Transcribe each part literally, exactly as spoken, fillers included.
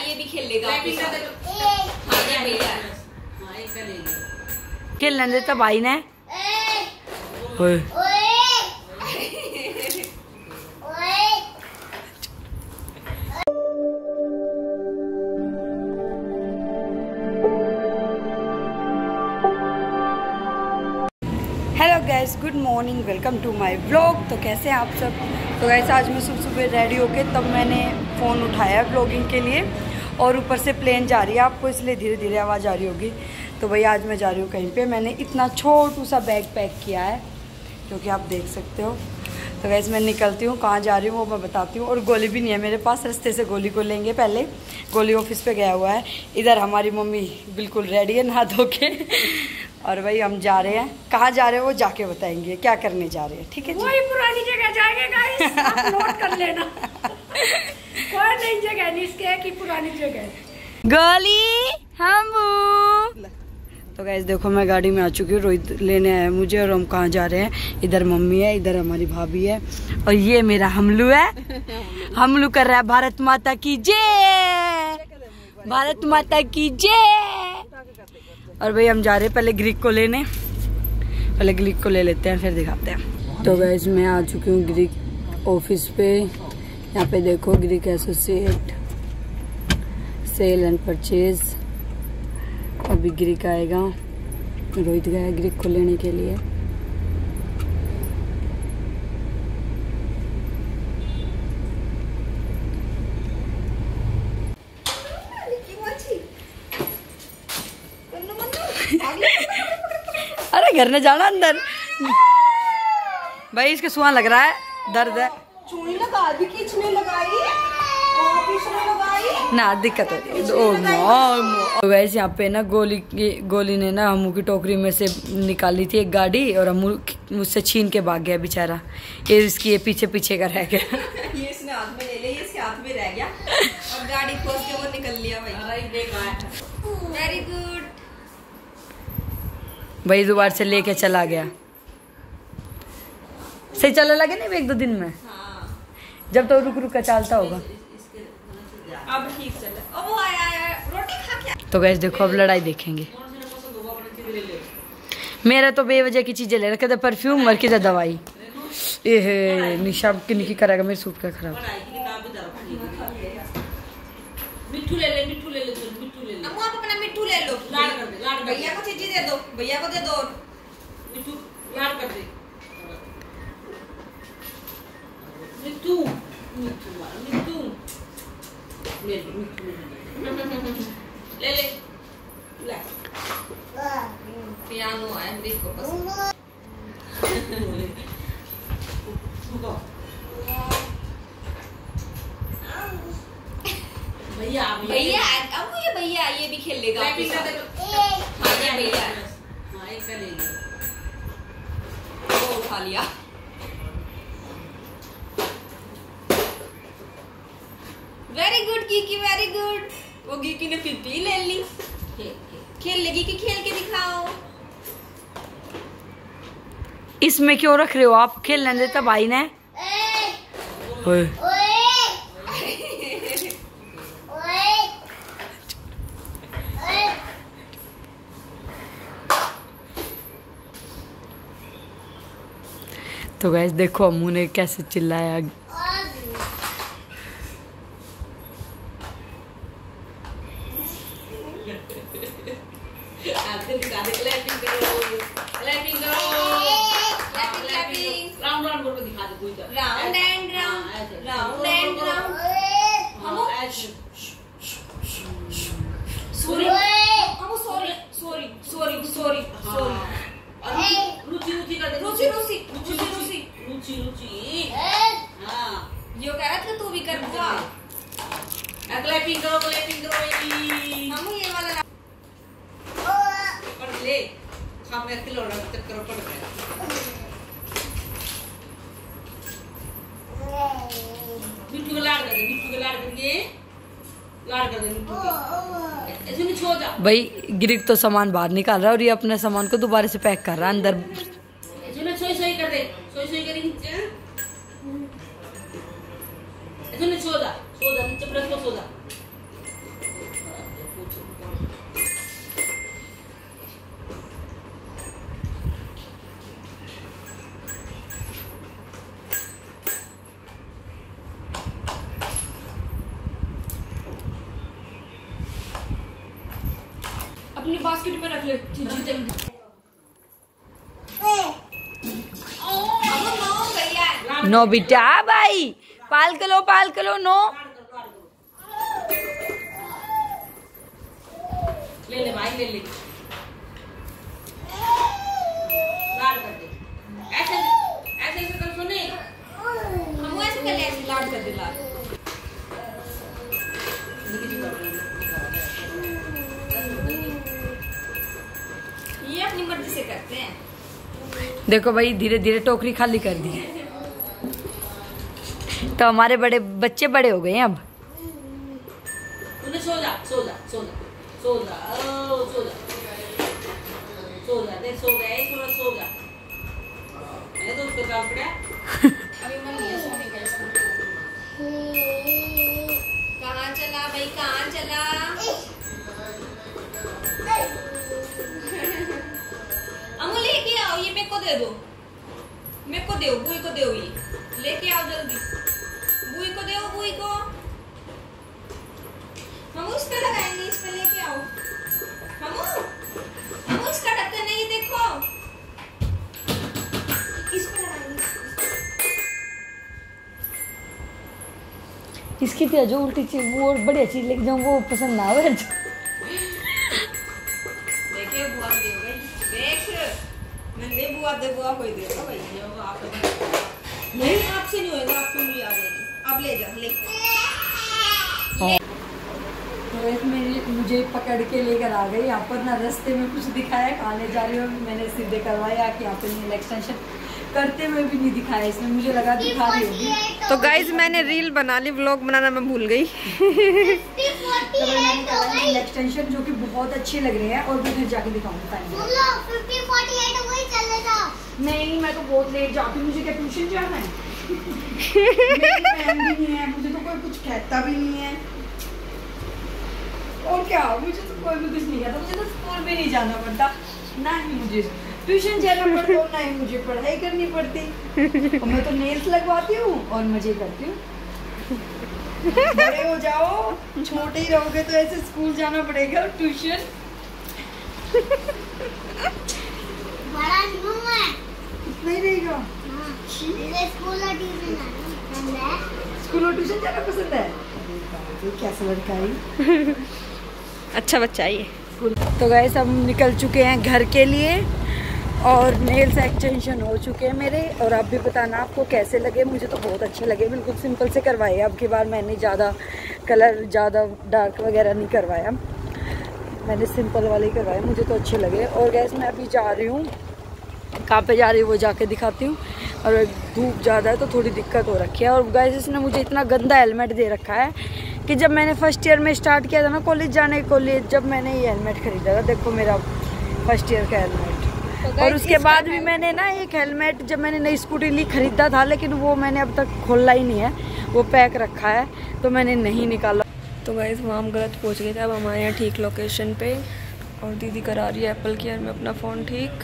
ये भी खेल लेगा। खेल लेने देता भाई ने। Hello guys, good morning, welcome to my vlog. तो कैसे हैं आप सब। तो गैस आज मैं सुबह सुबह रेडी होके तब मैंने फ़ोन उठाया ब्लॉगिंग के लिए, और ऊपर से प्लेन जा रही है, आपको इसलिए धीरे धीरे आवाज़ आ रही होगी। तो भाई आज मैं जा रही हूँ कहीं पे। मैंने इतना छोटू सा बैग पैक किया है जो कि आप देख सकते हो। तो गैस मैं निकलती हूँ, कहाँ जा रही हूँ वो मैं बताती हूँ। और गोली भी नहीं है मेरे पास, रास्ते से गोली को लेंगे पहले। गोली ऑफिस पे गया हुआ है। इधर हमारी मम्मी बिल्कुल रेडी है नहा धो के। और भाई हम जा रहे हैं, कहाँ जा रहे हैं वो जाके बताएंगे क्या करने जा रहे हैं। ठीक है जी, वही पुरानी जगह जाएंगे गाइस, आप नोट कर लेना। कोई नई जगह नहीं, इसके की पुरानी जगह। गोली हम। तो गाइस देखो मैं गाड़ी में आ चुकी हूँ, रोहित लेने आया मुझे। और हम कहाँ जा रहे हैं, इधर मम्मी है, इधर हमारी भाभी है, और ये मेरा हमलू है। हमलू कर रहा है भारत माता की जय, भारत माता की जय। और भाई हम जा रहे हैं पहले ग्रीक को लेने, पहले ग्रीक को ले लेते हैं फिर दिखाते हैं। तो गाइस मैं आ चुकी हूँ ग्रीक ऑफिस पे। यहाँ पे देखो Greek associate sale and purchase. अभी ग्रीक आएगा, रोहित गया ग्रीक को लेने के लिए। अरे घर में जाना अंदर। भाई इसके सुहा लग रहा है, दर्द है। चूड़ी लगा दी, खींचने लगाई, खींचने लगाई ना दिक्कत हो रही है। तो वैसे यहाँ पे ना गोली गोली ने ना हमू की टोकरी में से निकाली थी एक गाड़ी, और हमू मुझसे छीन के भाग गया बेचारा। ये इसकी ये पीछे पीछे का रह गया। ये इसने हाथ में ले लिया, इसके हाथ में रह गया और गाड़ी खोल के वो निकल लिया। भाई वेरी गुड। भाई दोबारा से लेके चला गया। सही चलने लगे नहीं एक दो दिन में। हाँ। जब तो रुक रुक कर चलता होगा। अब ठीक चल रहा है। वो आया आया रोटी खा के। तो गैस देखो अब लड़ाई देखेंगे। मेरा तो बेवजह की चीजें ले रखे थे, परफ्यूम और किधर दवाई। ये निशा किन्हीं की करेगा मेरे सूट का खराब। मिट्टू ले ले, मिट्टू ले ले, मिट्टू ले ले। अम्मू आप अपना मिट्टू ले लो। लाड़ कर दे, लाड़ कर दे। भैया को चीजी दे दो, भैया को दे दो। मिट्टू लाड़ कर दे। मिट्टू मिट्टू मिट्टू ले ले, मिट्टू ले ले ले। पियानो आया देखो बस। भैया भैया अम्मू ये भैया ये भी खेल लेगा। हाँ ये भैया हाँ एक का ले ले। वो उठा लिया। Very good Kiki, very good. वो कीकी ने फिर भी ले ली। खेल लेगी कि खेल के दिखाओ। इसमें क्यों रख रहे हो आप, खेल लेने देता भाई ने। ओए। तो गैस देखो अम्मू ने कैसे चिल्लाया। Round and round, round and round. Sorry हमू, sorry sorry sorry sorry sorry. Ruchi Ruchi कर दे, रुचि रुचि रुचि रुचि रुचि रुचि। हाँ यो कह रहा था तू भी कर दूंगा। क्लैपिंग करो, क्लैपिंग करो। हमू ये वाला पढ़ ले। हम एक किलो रख चक्कर पड़ गया। मिट्टू को लाड़ कर दे, मिट्टू को लाड़ करके लाड़ कर दे मिट्टू को। ऐसे में छोड़ जा। भाई ग्रीक तो सामान बाहर निकाल रहा है और ये अपने सामान को दोबारा से पैक कर रहा है अंदर। ऐसे में सोई सोई कर दे, सोई सोई करेंगे। ऐसे में छोड़ जा, छोड़ जा नीचे प्रेस को छोड़ जा। अपनी बास्केट में रख ले जल्दी। नो बेटा भाई, पाल कलो पाल कलो नो। ले ले भाई ले ले, लाड कर दे, ऐसे ऐसे ऐसे कर सुने, हम ऐसे कर ले, ऐसे लाड कर दे लाड। ये अपनी मर्जी से करते हैं। देखो भाई धीरे धीरे टोकरी खाली कर दी है, तो हमारे बड़े बच्चे बड़े हो गए हैं अब। तूने सो जा सो जा सो जा सो जा ओ सो जा सो जा दे सो गए थोड़ा सो जा। मैंने तो उसको काम पड़ा अभी मन नहीं है सोने का। कहाँ चला भाई कहाँ चला? अमू लेके आओ, ये मेरे को दे दो, मेरे को दो, बुई को दो, ये लेके आओ जल्दी, बुई को दो, बुई को। हम उस पे लगाएंगे, इस पे लेके आओ। हम हम उसका ढक्कन नहीं देखो, इस पे लगाएंगे। इसकी तो जो उल्टी चीज वो बढ़िया चीज लेके जाऊँ वो पसंद ना आवे। देखिए बुआ दे गई, देख मैं दे बुआ दे बुआ कोई देगा भाई, ये आप नहीं आपसे नहीं होएगा, आपको भी आ जाएगी। अब ले जा ले। मेरी मुझे पकड़ के लेकर आ गई यहाँ पर ना, रास्ते में कुछ दिखाया खाने जा रही हूँ, मैंने सीधे करवाया कि यहाँ पे नील एक्सटेंशन करते हुए भी नहीं दिखाया, इसमें मुझे लगा दिखा रही होगी। तो गाइज मैंने रील बना ली, व्लॉग बनाना मैं भूल गई। तो मैंने कहा नील एक्सटेंशन जो कि बहुत अच्छे लग रहे हैं, और मैं फिर जाके दिखाऊंगा। नहीं मैं तो बहुत लेट जाती हूँ, मुझे क्या ट्यूशन जाना है? मेरी बहन भी नहीं है, मुझे तो कोई कुछ कहता भी नहीं है, और क्या मुझे तो कोई भी कुछ नहीं कहता, मुझे तो स्कूल भी नहीं जाना पड़ता, ना ही मुझे ट्यूशन जाना पड़ता और ना ही मुझे पढ़ाई करनी पड़ती, और मैं तो नेल्स लगवाती हूँ और मजे करती हूँ। बड़े हो जाओ, छोटे ही रहोगे तो ऐसे स्कूल जाना पड़ेगा और ट्यूशन। बड़ा नहीं नहीं रहेगा। स्कूल और ट्यूशन जाना स्कूल और ट्यूशन जाना पसंद है। कैसा लड़का है? अच्छा बच्चा है ये। तो गाइस हम निकल चुके हैं घर के लिए, और नेल्स एक्सटेंशन हो चुके हैं मेरे, और आप भी बताना आपको कैसे लगे। मुझे तो बहुत अच्छे लगे, बिल्कुल सिंपल से करवाए, अब की बार मैंने ज़्यादा कलर ज़्यादा डार्क वगैरह नहीं करवाया, मैंने सिंपल वाले ही करवाए, मुझे तो अच्छे लगे। और गैस मैं अभी जा रही हूँ, कहाँ पे जा रही हूँ वो जाके दिखाती हूँ। और धूप ज़्यादा है तो थोड़ी दिक्कत हो रखी है। और गैस इसने मुझे इतना गंदा हेलमेट दे रखा है कि जब मैंने फर्स्ट ईयर में स्टार्ट किया था ना कॉलेज जाने कॉलेज, जब मैंने ये हेलमेट खरीदा था, देखो मेरा फर्स्ट ईयर का हेलमेट। तो और उसके बाद भी मैंने ना एक हेलमेट जब मैंने नई स्कूटी ली खरीदा था, लेकिन वो मैंने अब तक खोला ही नहीं है, वो पैक रखा है, तो मैंने नहीं निकाला। तो गाइस वहाँ हम गलत पहुँच गए थे, अब हम आए हैं ठीक लोकेशन पे, और दीदी करा रही है एप्पल केयर में अपना फ़ोन ठीक।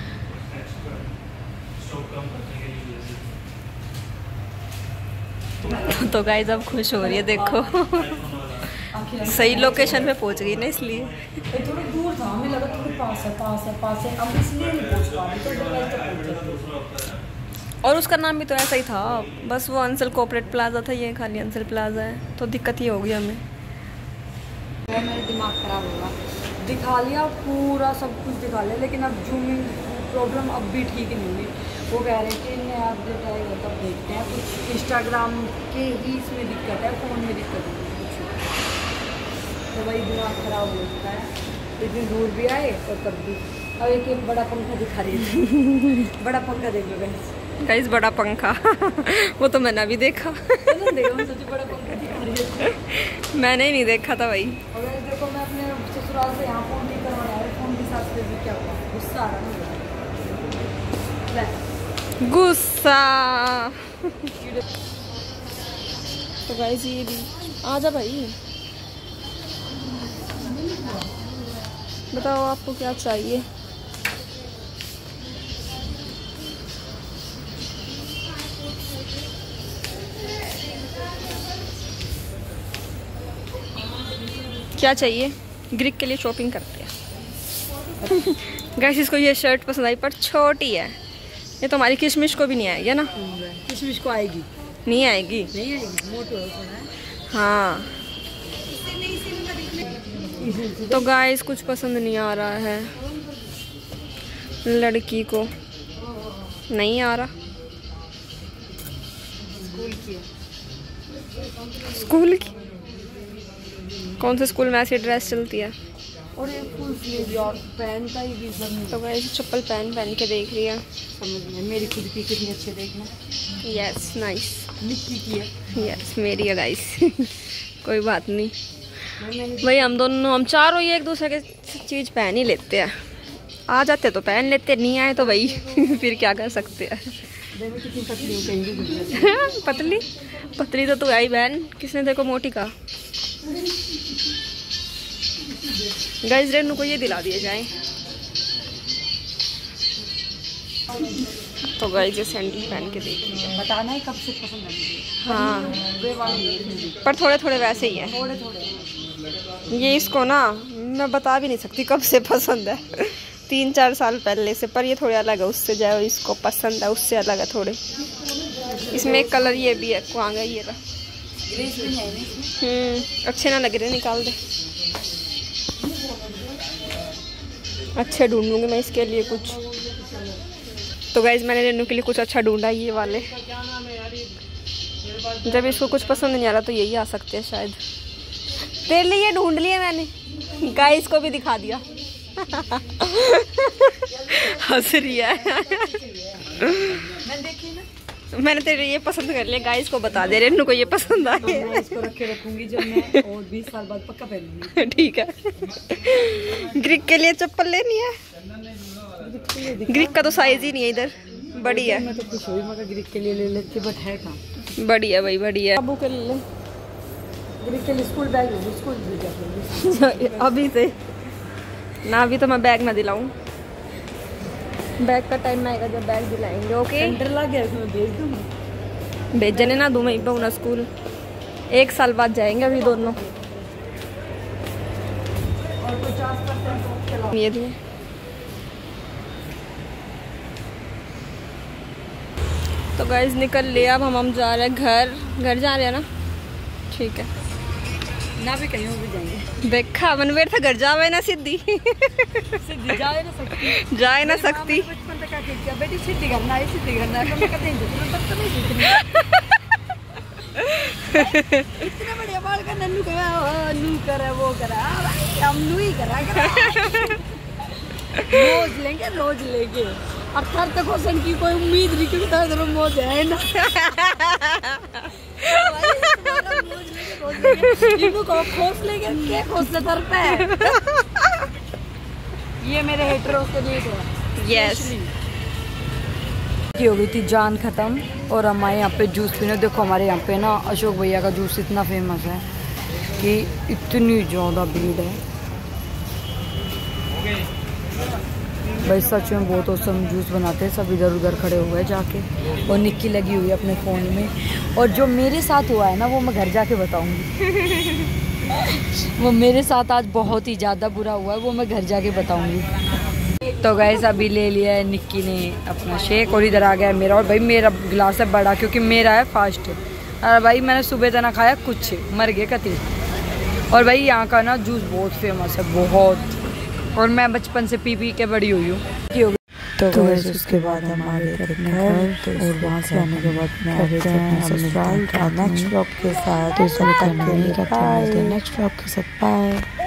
तो गाइस अब खुश हो रही है, देखो सही लोकेशन पे पहुंच गई ना, इसलिए। थोड़ी दूर था, हमें लगा थोड़ी पास है पास है पास है, अब इसलिए नहीं पहुंच पा रही, तो पहुंच जाती। और उसका नाम भी तो ऐसा ही था, बस वो अंसल कोऑपरेट प्लाजा था, ये खाली अंसल प्लाजा है, तो दिक्कत ही होगी हमें। मेरा दिमाग खराब होगा, दिखा लिया पूरा सब कुछ दिखा लिया, लेकिन अब जूमिंग प्रॉब्लम अब भी ठीक नहीं हुई। वो कह रहे हैं कि नया अपडेट आएगा तब देखते हैं, कुछ इंस्टाग्राम के ही इसमें दिक्कत है, फ़ोन में दिक्कत नहीं है कुछ, तो वही दिमाग ख़राब हो जाता है। इतनी दूर भी आए और तब भी। अब एक एक बड़ा पंखा दिखा रही है, बड़ा पंखा देख लो गाइस। गाइस बड़ा पंखा वो तो मैंने अभी देखा। बड़ा पंखा दिखा रही है, मैंने ही नहीं देखा था भाई। और देखो मैं अपने ससुराल से यहाँ फ़ोन नहीं करवाया है, फ़ोन के साथ भी क्या हुआ, गुस्सा आ रहा है, गुस्सा। तो गाइस ये भी आ जा भाई, बताओ आपको क्या चाहिए। क्या चाहिए? ग्रीक के लिए शॉपिंग करते हैं। गाइस इसको ये शर्ट पसंद आई पर छोटी है, ये तो हमारी किशमिश को भी नहीं आएगी ना। किशमिश को आएगी, नहीं आएगी, नहीं आएगी, मोटो है। हाँ तो गाइस कुछ पसंद नहीं आ रहा है लड़की को, नहीं आ रहा। स्कूल की स्कूल की कौन से स्कूल में ऐसी ड्रेस चलती है? और ये फुल स्लीव और पैंट का ही भी सब तो गाइस चप्पल पहन पहन के देख रही है। समझ में, मेरी खुद की कितनी अच्छी देखना। यस नाइस, निक्की की है। यस मेरी है गाइस। कोई बात नहीं भाई, हम दोनों हम चारों ही एक दूसरे के चीज़ पहन ही लेते हैं। आ जाते तो पहन लेते, नहीं आए तो भाई फिर क्या कर सकते हैं। कितनी पतली कहेंगे पतली पतली तो तू आई बहन, किसने देखो मोटी का। गाइस रेनू को ये दिला दिए जाए। तो गाइस ये सैंडल पहन के देख लीजिए, बताना है कब से पसंद है मुझे। हाँ वे वाले देख पर थोड़े थोड़े वैसे ही है। थोड़े थोड़े ये इसको ना मैं बता भी नहीं सकती कब से पसंद है, तीन चार साल पहले से, पर ये थोड़े अलग है उससे। जो इसको पसंद है उससे अलग है थोड़े। इसमें एक कलर ये भी है, कहाँ गया ये रहा। हम्म अच्छे ना लग रहे, निकाल दे। अच्छे ढूंढूंगी मैं इसके लिए कुछ। तो गाइज मैंने रेनू के लिए कुछ अच्छा ढूंढा, ये वाले। जब इसको कुछ पसंद नहीं आ रहा तो यही आ सकते हैं शायद। तेरे लिए ये ढूंढ लिया मैंने, गाइस को भी दिखा दिया। हंस रही है। मैं देखी ना, मैंने तेरे ये पसंद कर लिया, गाइस को बता दे रेनू को ये पसंद आ गया। मैं इसको रख के रखूंगी जब मैं और बीस साल बाद पक्का पहनूंगी। ठीक है। ग्रीक के लिए चप्पल लेनी है, ग्रीक का तो साइज ही नहीं है इधर, बड़ी है। मैं तो खुश हुई, मगर ग्रीक के लिए ले लेती, बट है कहाँ। बड़ी है भाई, बड़ी है। बाबू के लिए ग्रीक के लिए स्कूल बैग होगी, स्कूल भी अभी से ना, अभी तो मैं बैग ना दिलाऊं। बैग का टाइम आएगा जब बैग दिलाएंगे। ओके सेंटर लग गया, इसमें भेज दूँगी। भेजने ना दूँ मैं बहुना स्कूल, एक साल बाद जाएंगे अभी दोनों। और पचास परसेंट ये दिए। तो गाइस निकल लिया, अब हम हम जा रहे हैं घर। घर जा रहे हैं ना, ठीक है ना, भी कहीं भी जाएंगे। देखा मनवेर था घर जावे ना सीधी। सीधी जाए ना सकती, जाए ना सकती। बचपन तक आके क्या बेटी सीधी करना है, सीधी करना है, कभी कहते हैं बदतमीज इतनी। इतने बढ़िया बाल का नन्नू करा, नू करा, वो करा, भाई हम नू ही करा करा। रोज लेंगे, रोज लेंगे। और थर तक क्वेश्चन की कोई उम्मीद नहीं, क्योंकि थर तरफ मौज है ना। इनको खोस लेंगे, क्या खोस ले थर पे। ये मेरे हेटरों के लिए तो यस हो गई थी जान खत्म, और हमारे यहाँ पे जूस पीने। देखो हमारे यहाँ पे ना अशोक भैया का जूस इतना फेमस है कि इतनी ज़्यादा भीड़ है भाई, सच में बहुत औसम जूस बनाते हैं। सब इधर उधर खड़े हुए हैं जाके, और निक्की लगी हुई है अपने फ़ोन में। और जो मेरे साथ हुआ है ना, वो मैं घर जाके बताऊंगी। वो मेरे साथ आज बहुत ही ज़्यादा बुरा हुआ है, वो मैं घर जाके बताऊंगी। तो गाइस अभी ले लिया है निक्की ने अपना शेक, और इधर आ गया है मेरा। और भाई मेरा गिलास है बड़ा, क्योंकि मेरा है फास्ट। और भाई मैंने सुबह तना खाया कुछ, मर गए कति। और भाई यहाँ का ना जूस बहुत फेमस है, बहुत। और मैं बचपन से पी पी के बड़ी हुई हूँ। तो वैसे उसके बाद हम आ गए अपने घर, और वहाँ से आने के बाद मैं आ गए थे अपने ससुराल। नेक्स्ट व्लॉग के साथ, तो इसमें नेक्स्ट व्लॉग के साथ बाय।